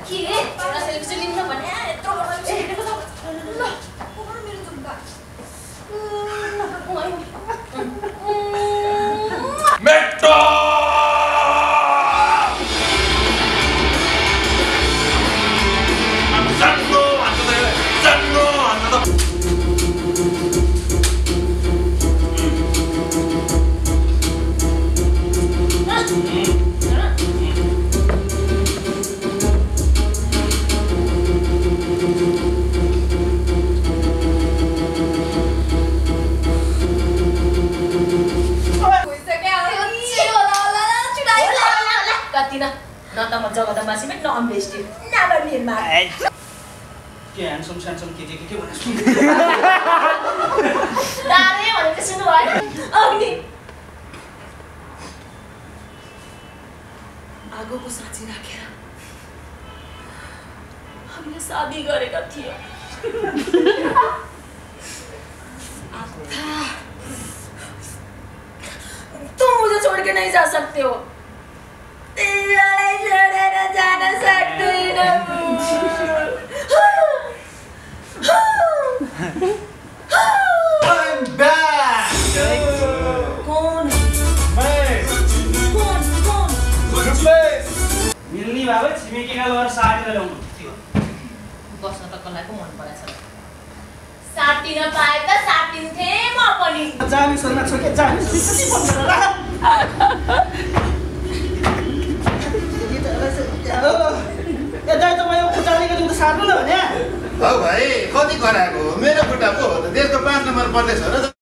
के एउटा सेल्फी लिनु भने यत्रो बडा छिटेको छ ल कोबाट मेरो जुम्बा मेट्रो Masih mek no ambesti. Never need man. के ह्यान्डसम स्यान्डसम के भने सुन दारे भनेको सुन्नु भएन अनि आगोको साक्षी राखेर हामीले शादी गरेका थियौ तुम मुझे छोड़ के नहीं जा सकते हो जाना सक्दैन I'm back! कौन मिल्ने बाबा छिमेकीका लगेर साटेर ल्याउनु बस्न त कसैको मन परेछ साटिन पाए त साटिन्थे म पनि जानी सन्ना छोके जानी भाइ कति कराएको मेरो खुट्टा पो देशको 5 नम्बर पर्दैछ र